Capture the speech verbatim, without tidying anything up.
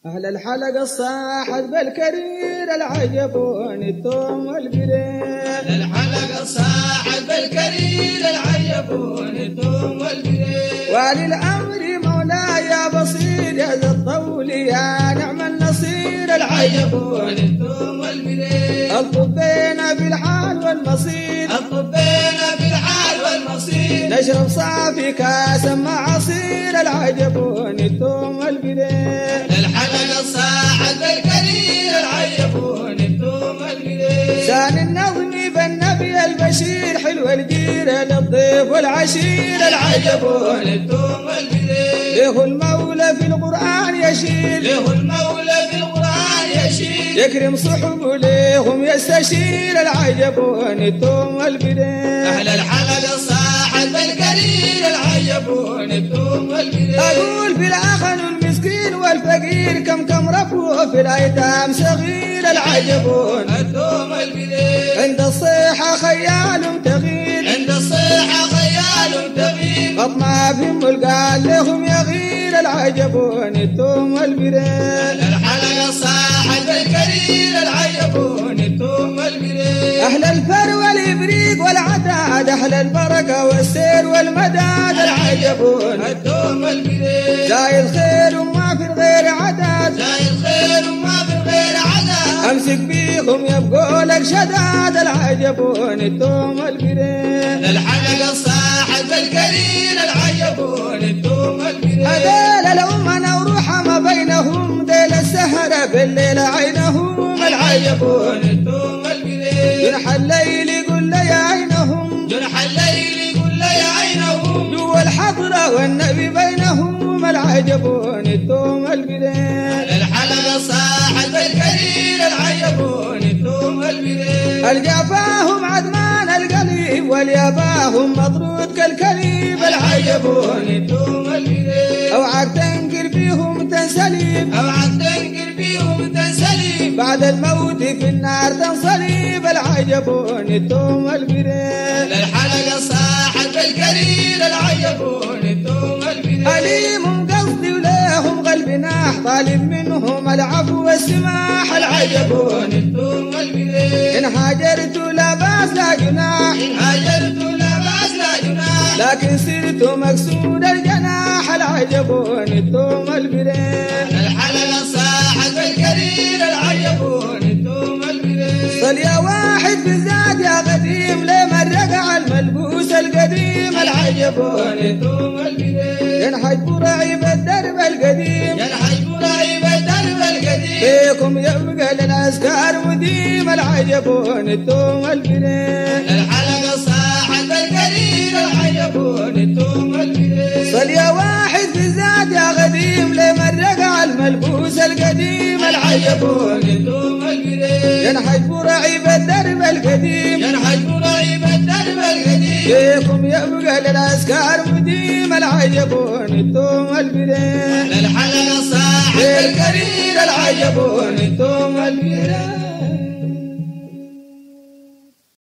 أهل الحلقة الصاحب بالكرير العجبون التوم والقرير. أهل الحلقة الصاحب بالكرير العجبون التوم والقرير. وللأمر مولاي بصير يا ذا الطول يا نعم النصير العجبون التوم والقرير. الطبينا بالحال والمصير الطبينا بالحال والمصير. نشرب صافي كاس مع عصير العجبون التوم والقرير. الحلقة الصاحب بالكرير العجبون التوم والقرير. شان النظم بالنبي البشير حلو الجير للضيف والعشير العجبون التوم والقرير. له المولى في القرآن يشير له المولى في القرآن يشير. يكرم صحبه ليهم يستشير العجبون التوم والقرير. أهل الحلقة الصاحب بالكرير العجبون التوم والقرير. أقول في الأخن المسكين والفقير كم كم ربه في الأيتام صغير العجبون التوم والقرير. عند الصيحة خيال تغير. عند الصيحة خيال تغير. قط ما فيهم القال لهم يغير العجبون التوم والقرير. الحلقة الصاحب بالكرير العجبون التوم والقرير. أهل الفر والإبريق والعداد أهل البركة والسير والمداد العجبون التوم والقرير. جاي الخير وما في الغير عداد. جاي الخير وما في الغير عداد. أمسك بيهم يبقوا لك شداد العجبون التوم والقرير. الحلقة الصاحب بالكرير العجبون التوم والقرير. هذيل الأمنا وروحها ما بينهم ديل السهرة بالليل عينهم العجبون التوم والقرير. جنح الليل يقول لي عينهم. جنح الليل يقول لي عينهم. جوا الحضرة والنبي بينهم العجبون التوم والقرير. الحلقة الصاحب بالكرير العجبون التوم والقرير. الجافاهم عدمان القليب والياباهم مطرود كالكليب العجبون التوم والقرير. اوعك تنكر فيهم تنسليب. اوعك تنكر فيهم تنسليب. بعد الموت في النار تنصليب العجبون التوم والقرير. الحلقة الصاحب بالكرير العجبون التوم والقرير. أليم قصدي وليهم قلبي ناح طالب منهم العفو والسماح العجبون التوم والقرير. إن هاجرت لا باس لا جناح. إن هاجرت لا باس لا جناح. لكن صرت مكسود الجناح العجبون التوم والقرير. الحلقة الصاحب بالكرير العجبون التوم والقرير. صل يا واحد بالذات يا قديم لمن رقع الملبوس القديم العجبون التوم والقرير. ينحج برعي بالدرب القديم. ينحج برعي بالدرب القديم. فيكم يبقى للأذكار مديم العجبون التوم والقرير. الحلقة الصاحب بالكرير العجبون التوم والقرير. صل يا واحد بالذات يا قديم لمن رقع الملبوس القديم العجبون التوم والقرير. ينحج برعي بالدرب القديم. ينحج برعي بالدرب القديم. فيكم يبقى للأذكار مديم العجبون التوم والقرير. الحلقة الصاحب بالكرير العجبون التوم والقرير.